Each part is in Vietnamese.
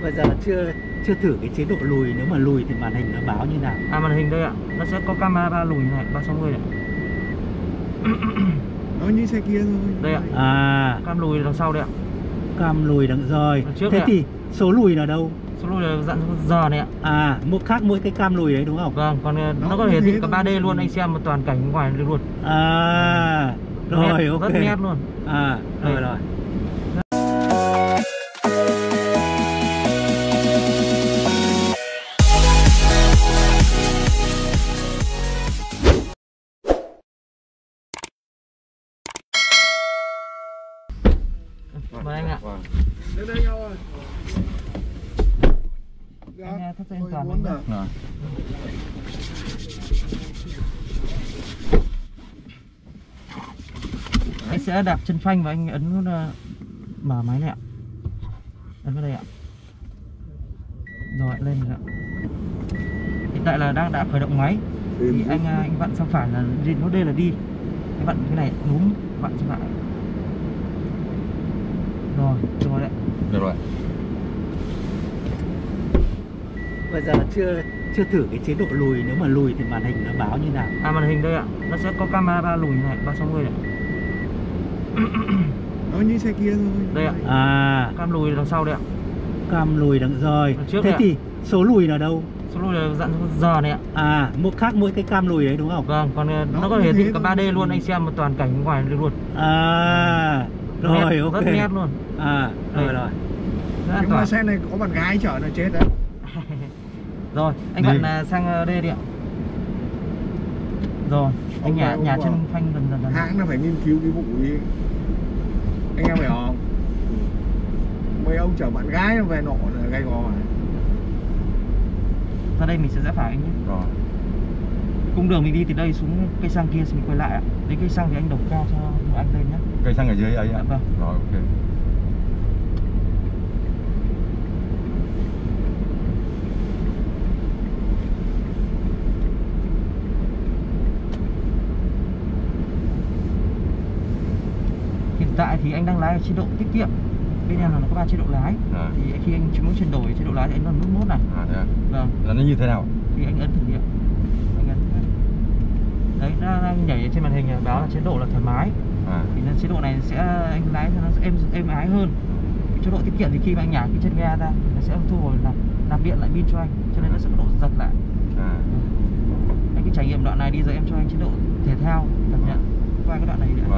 Bây giờ chưa thử cái chế độ lùi, nếu mà lùi thì màn hình nó báo như nào? À, màn hình đây ạ, nó sẽ có camera lùi này, 360 này. Nó như xe kia thôi. Đây ạ. À, Cam lùi đằng sau đây ạ. cam lùi đằng rồi. Trước Thế đây thì số lùi là đâu? số lùi là dặn giờ này ạ. À, mỗi cái cam lùi đấy đúng không? Vâng, còn nó có thể hiện cả 3D luôn, anh xem một toàn cảnh ngoài luôn. À, rồi nét, ok. rất nét luôn. À, rồi rồi. Mời anh ạ. Đến đây nhau ơi. Anh thắt dây an toàn anh nhé. Anh sẽ đạp chân phanh và anh ấn nút mở máy này ạ. Ấn vào đây ạ. Rồi lên rồi ạ. Hiện tại là đã khởi động máy. Thì anh vặn sang phải là nút D là đi. Anh vặn cái này đúng, vặn sang phải. Rồi, được rồi đấy. Được rồi. Bây giờ chưa thử cái chế độ lùi, nếu mà lùi thì màn hình nó báo như nào? À, màn hình đây ạ, nó sẽ có camera lùi này, 360 này. Nó như xe kia thôi. Đây ạ. À, Cam lùi đằng sau đây ạ. cam lùi đằng rồi. Trước Thế đây thì số lùi là đâu? số lùi là dặn giờ này ạ. À, mỗi cái cam lùi đấy đúng không? Vâng, còn nó có thể hiện cả 3D luôn, anh xem một toàn cảnh ngoài luôn. À, rồi Nét, ok. rất nét luôn. À, rồi rồi. Rất an Nhưng mà toàn. xe này có bạn gái chở là chết đấy. Rồi, anh vặn sang D đi ạ. Rồi, anh nhả chân phanh dần. Hãng nó phải nghiên cứu cái vụ ấy. Anh em phải không? Mấy ông chở bạn gái về nọ là gay gò này. Ra đây mình sẽ rẽ phải anh nhé. Rồi. Cung đường mình đi từ đây xuống cây xăng kia mình quay lại ạ. Đến cây xăng thì anh đổ cao cho anh lên nhé. Cây xăng ở dưới ấy ạ? Dạ vâng. Rồi ok. Hiện tại thì anh đang lái ở chế độ tiết kiệm. Bên em là nó có 3 chế độ lái. Thì khi anh muốn chuyển đổi chế độ lái thì anh ấn nút mốt này. À thế à? Vâng. Là nó như thế nào? Thì anh ấn thử nghiệm. Anh ấn. Đấy, nó đang nhảy trên màn hình báo là chế độ là thoải mái. Thì chế độ này sẽ anh lái cho nó êm ái hơn. Chế độ tiết kiệm thì khi mà anh nhả cái chân ga ra thì nó sẽ thu hồi nạp điện lại pin cho anh, cho nên nó sẽ có độ giật lại. Anh cứ trải nghiệm đoạn này đi, giờ em cho anh chế độ thể thao cảm nhận qua cái đoạn này nữa.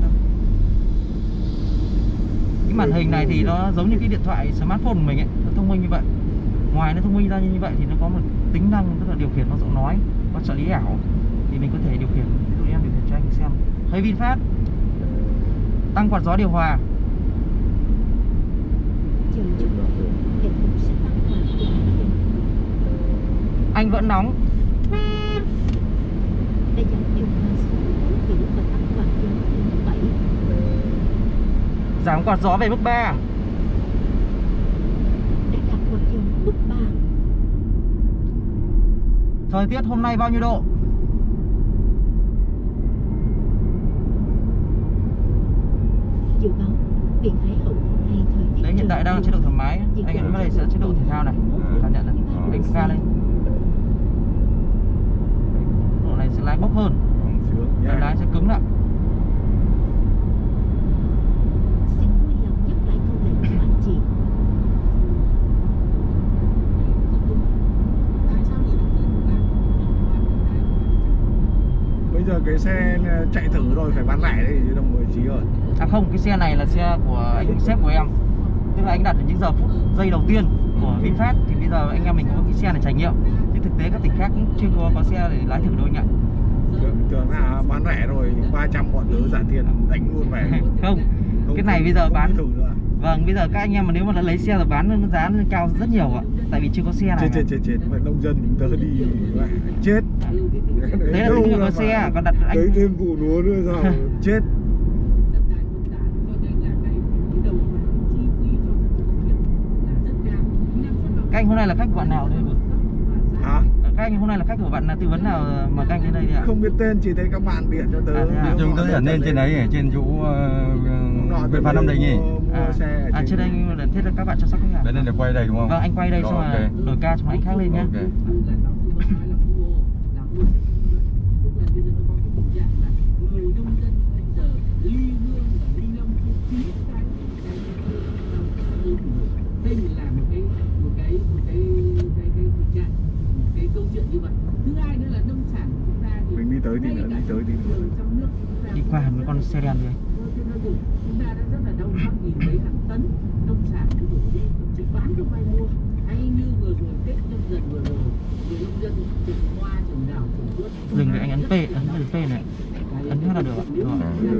Cái màn hình này thì nó giống như cái điện thoại smartphone của mình ấy, nó thông minh như vậy. Ngoài nó thông minh ra như vậy thì nó có một tính năng tức là điều khiển bằng giọng nói, có trợ lý ảo thì mình có thể điều khiển. Ví dụ em điều khiển cho anh xem. Hơi VinFast, tăng quạt gió điều hòa. Anh vẫn nóng. Giảm quạt gió về mức 3. Thời tiết hôm nay bao nhiêu độ? Dự báo Viện Hải Hậu hôm nay thời tiết. Đấy, hiện tại đang chế độ thoải mái. Anh ấn vào đây sẽ chế độ thể thao này. Cảm nhận này. Anh ga lên. Độ này sẽ lái bốc hơn. Đây, lái sẽ cứng lại. Xin vui lòng nhắc lại câu lệnh của anh chị. Bây giờ cái xe chạy thử rồi phải bán lẻ đấy đồng 19 rồi. À không, cái xe này là xe của anh sếp của em. Tức là anh đặt những giờ phút giây đầu tiên của VinFast. Thì bây giờ anh em mình có cái xe này trải nghiệm. Chứ thực tế các tỉnh khác cũng chưa có xe để lái thử đâu anh ạ. Tưởng là bán rẻ rồi 300 bọn tớ trả tiền đánh luôn về. Không, cái này bây giờ bán thử nữa. Vâng, bây giờ các anh em mà nếu mà đã lấy xe rồi bán nó giá nó cao rất nhiều ạ. Tại vì chưa có xe này. Chết. Vậy nông dân chúng tớ đi chết. Đấy là chưa có xe, còn đặt anh. Đấy thêm vụ lúa nữa sao chết. Các anh hôm nay là khách của bạn nào đây? Hả? Các anh hôm nay là khách của bạn tư vấn nào mà các anh đến đây ạ? Không biết tên, chỉ thấy các bạn điện cho tớ. Chúng tôi ở lên trên đấy, trên chỗ nọ Việt Văn Nam Định nhỉ? mua xe ở trước đây là thế là các bạn chăm sóc khách hàng. Đấy nên là quay đây đúng không? Vâng, anh quay đây Rồi, xong là ok. đổi ca cho anh khác lên nhé. Ok. Đây là một cái tình trạng, một cái câu chuyện như vậy. Thứ hai nữa là nông sản của chúng ta thì mình đi tới thì nữa, đi tới thì nữa. trong nước chúng ta Đi qua hẳn với con xe đen gì. chúng ta đã rất là đau xót nhìn thấy hàng tấn nông sản của đổ đi, chỉ bán không ai mua. Hay như vừa rồi Tết Nhâm Dần vừa rồi, người nông dân trồng hoa, trồng đào, trồng quất. Dừng để anh ấn P này. Ấn hết là được ạ. Rồi.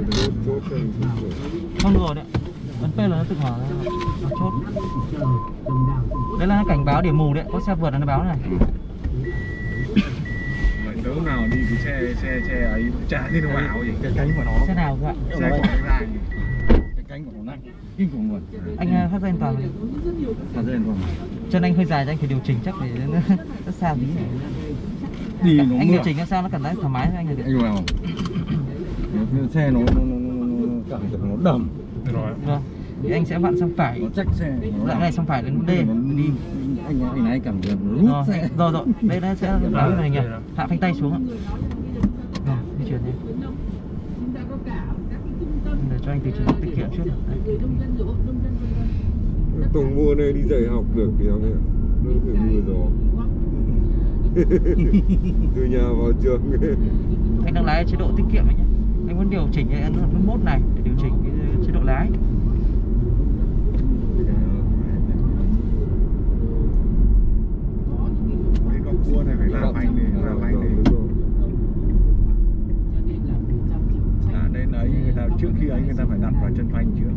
Không được rồi đấy. Ấn P là nó tự mở ra. Nó chốt. Đây là cảnh báo điểm mù đấy, có xe vượt là nó báo này. Vậy tới hôm nào đi cái xe ấy chả thế nào bảo gì. Cái cánh của nó. Xe nào cơ ạ? Xe của nó dài. Cái cánh của nó nặng. Kinh khủng luôn. Anh thắt dây an toàn này. Thật ra còn Chân anh hơi dài cho anh phải điều chỉnh chắc để nó xa tí. đi nó Anh mưa. điều chỉnh sao nó cảm thấy thoải mái cho anh là được. Anh vào. Xe nó cảm giác nó đầm. Rồi. Vâng. Thì anh sẽ vặn sang phải. Nó trách xe. Lại này sang phải đến D. Nó đi. Anh ấy cảm giác nó rút xe. Rồi. Đây nó sẽ báo như này nhỉ. Hạ phanh tay xuống ạ. Rồi, di chuyển đi. Chúng ta có cả các cái trung tâm Để cho anh tiết kiệm trước. người nông dân rồi hộ nông dân vân vân. Tùng mùa này đi dạy học được thì không ạ? Nó phải mưa gió. Từ nhà vào trường. Anh đang lái chế độ tiết kiệm ấy nhé. Anh muốn điều chỉnh cái ấn nút này để điều chỉnh cái chế độ lái. Cái con cua này phải làm phanh đi, làm phanh đi. À đây là ấy người ta trước khi ấy người ta phải đặt vào chân phanh trước.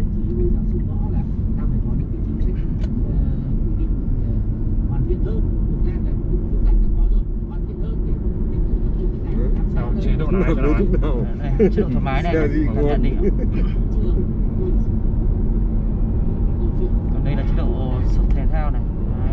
Chế độ này lúc nào? Đây, chế độ thoải mái này. Xe gì Còn nhận định ạ. Còn đây là chế độ thể thao này. Đấy.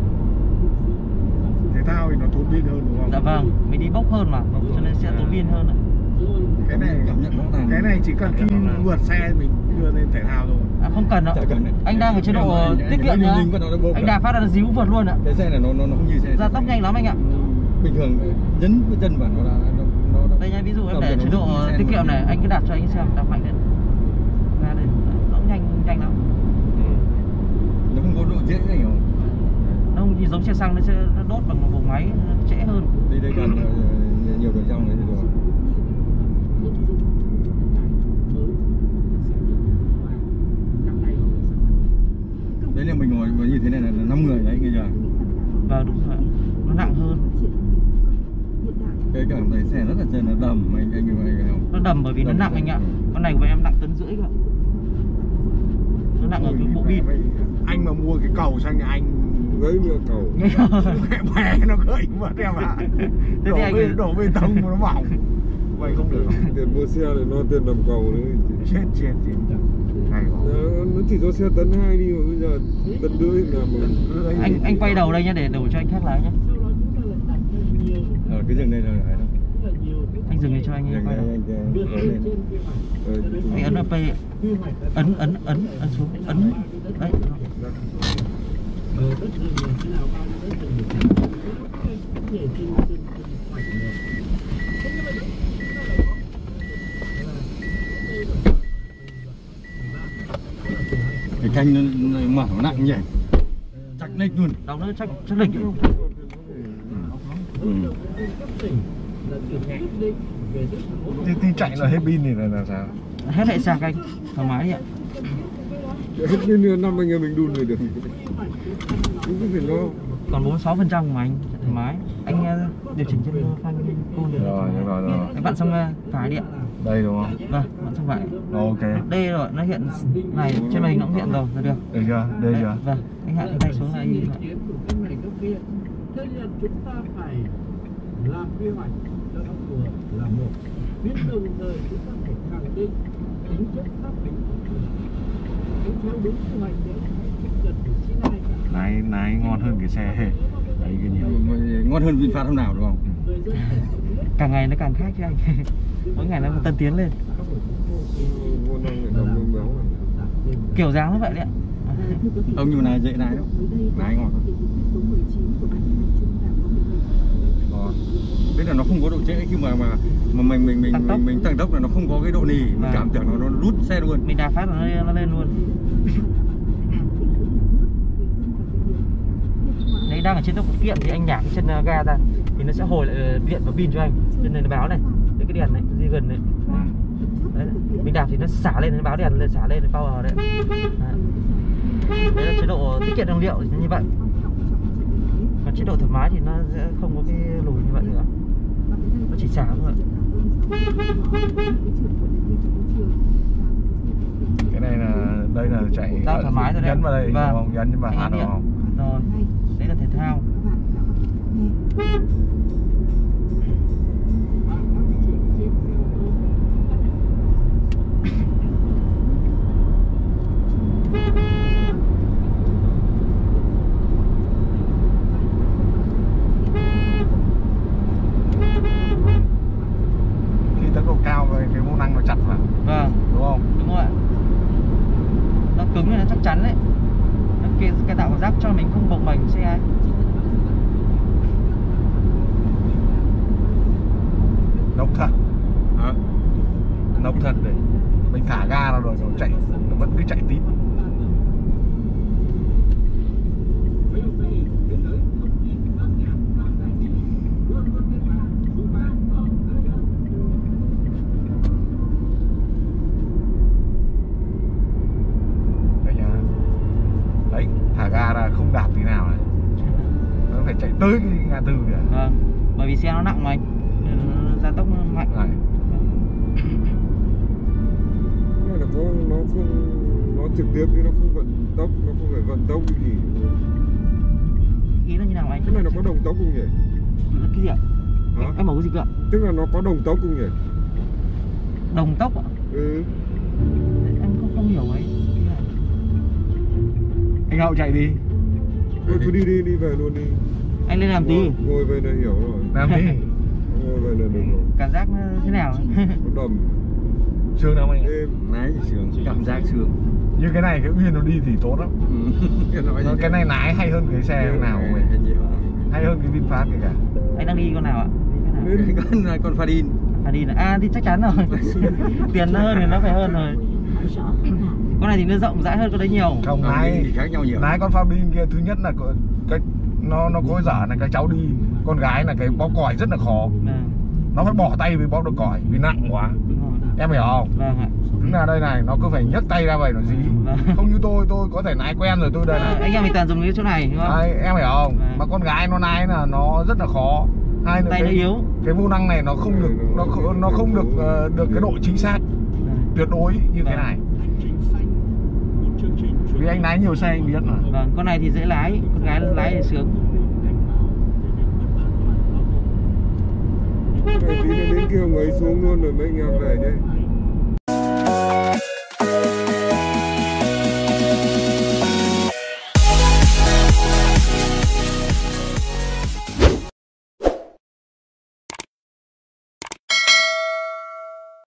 Thể thao thì nó tốn pin hơn đúng không? Dạ vâng, mình đi bốc hơn mà, cho nên sẽ tốn pin hơn ạ. Cái này chỉ cần khi vượt xe mình đưa lên thể thao thôi. À không cần ạ. Anh đang ở chế độ tiết kiệm nhá. Anh đạp phát là díu vượt luôn ạ. Cái xe này nó không như xe. Ra tốc nhanh lắm anh ạ. Bình thường nhấn cái chân vào nó đã Đây nha, ví dụ em để chế độ tiết kiệm này, anh cứ đạp cho anh xem, đạp mạnh lên. Ra đây, nó cũng nhanh lắm. nó không có độ trễ gì không? Nó không giống xe xăng, nó sẽ đốt bằng một bộ máy trễ hơn. Đây cần nhiều đường trong đấy thì được. Đấy là mình ngồi như thế này là 5 người đấy nghe chưa? Vâng đúng rồi, nó nặng hơn. Cái cảm thấy xe rất là chân, nó đầm anh không? Nó đầm bởi vì nó nặng anh ạ. Con này của em nặng 1,5 tấn cơ ạ. Nó nặng ở cái bộ pin. Anh mà mua cái cầu sang nhà anh Gãy mưa cầu. mẹ mẹ nó gãy mất em ạ. Đổ bê tông mà nó mỏng. Vậy không được. Tiền mua xe thì nó tiền làm cầu đấy. Chết. Hay quá. Nó chỉ có xe tấn 2 đi mà bây giờ tấn rưỡi làm mà. Anh quay đầu đây nhá để đổi cho anh khác lái nhá. Cái dừng đây là đấy đâu. Anh dừng để cho anh Dừng quay đây đầu. anh Anh ấn vào P, ấn xuống, ấn đấy. cái canh nó mở nó nặng nhỉ, chắc nách luôn. Đau nó chắc lịch. Thì chạy là hết pin thì là sao? Hết hệ sạc anh, thoải mái đi ạ. Hết pin 5 anh em mình đun rồi được. Cũng phải lo. Còn 46% mà anh thoải mái. Anh điều chỉnh trên phanh côn được. Rồi. Anh vặn xong phải đi ạ. Đây đúng không? Vâng, vặn xong phải. Ok. D rồi, nó hiện này trên màn hình nó cũng hiện rồi, là được. Được chưa? Đây chưa? Vâng, anh hạ tay xuống là anh Thế nên chúng ta phải làm quy hoạch cho nó phù hợp là một. Biết đồng thời chúng ta phải khẳng định tính chất pháp lý của nó. Theo đúng quy hoạch đấy, không cần phải xin ai cả. Lái ngon hơn cái xe đấy cái nhiều. Ngon hơn VinFast hôm nào đúng không? càng ngày nó càng khác chứ anh. Mỗi ngày nó tân tiến lên. Vô năng để làm béo. kiểu dáng như vậy đấy ạ. Ông như này dễ lái đâu, lái ngon lắm. Biết là nó không có độ trễ khi mà mình tăng tốc là nó không có cái độ nì, mình cảm tưởng nó rút xe luôn. Mình đạp phát là nó lên luôn. Đấy, đang ở trên tốc tiết kiệm thì anh nhả cái chân ga ra thì nó sẽ hồi lại điện và pin cho anh. Trên này nó báo này, cái đèn này, di gần này. Đấy, mình đạp thì nó xả lên, nó báo đèn lên, xả lên, nó power đấy. Đấy là chế độ tiết kiệm năng lượng như vậy. Còn chế độ thoải mái thì nó sẽ không có cái lùi như vậy nữa, nó chỉ xả thôi. Cái này là đây là chạy thoải mái rồi đấy. Nhấn vào đây, vâng. Đúng không? Nhấn vào hạt đúng không? Rồi, đấy là thể thao. Khi tốc độ cao cái vô năng nó chặt vào, Vâng, đúng không? đúng rồi ạ. Nó cứng thì nó chắc chắn đấy. Nó cái tạo cảm giác cho mình không bồng bềnh xe ấy. Nốc thật. Hả? Nốc thật đấy. Mình thả ga ra rồi nó chạy, nó vẫn cứ chạy tít. Đấy nhá. Đấy, thả ga ra không đạp tí nào này. Nó phải chạy tới cái ngã tư kìa. Vâng, bởi vì xe nó nặng mà anh, gia tốc nó mạnh. Này. Nó không, nó trực tiếp chứ nó không vận tốc, nó không phải vận tốc gì. Ý là như nào anh? Cái này nó có đồng tốc không nhỉ? Cái gì ạ? Hả? Em bảo cái gì cơ ạ? Tức là nó có đồng tốc không nhỉ? Đồng tốc ạ? Ừ. Em không hiểu ấy. Anh Hậu chạy đi. Thôi cứ đi về luôn đi. Anh lên làm tí. Ngồi về là hiểu rồi. Làm đi. Ngồi về là được rồi. Cảm giác nó thế nào? Nó đầm. Sướng đâu anh ạ? Êm. Lái thì sướng, cảm giác sướng. Như cái này cái Uyên nó đi thì tốt lắm. Cái này lái hay hơn cái xe nào của mình. Hay hơn cái VinFast kể cả. Anh đang đi con nào ạ? Đi cái nào? Con Fadin. Fadin à? Thì chắc chắn rồi. Tiền nó hơn thì nó phải hơn rồi. Con này thì nó rộng rãi hơn con đấy nhiều. Không, lái thì khác nhau nhiều. Lái con Fadin kia thứ nhất là cái nó có dở là cái cháu đi. Con gái là cái bóp còi rất là khó. Nó phải bỏ tay với bóp được còi vì nặng quá. Em hiểu không? Vâng ạ. Đúng là đây này, nó cứ phải nhấc tay ra vậy nó gì. Không như tôi có thể lái quen rồi tôi đây này. Anh em mình toàn dùng cái chỗ này đúng không? Đấy, em hiểu không? Mà con gái nó lái là nó rất là khó. Hai nữa tay nó yếu. Cái vô năng này nó không được nó không được được cái độ chính xác tuyệt đối như cái này. Vì anh lái nhiều xe anh biết mà. Vâng, con này thì dễ lái, con gái lái thì sướng. Này tí nữa đến kia ông ấy xuống luôn rồi mấy anh em về nhé.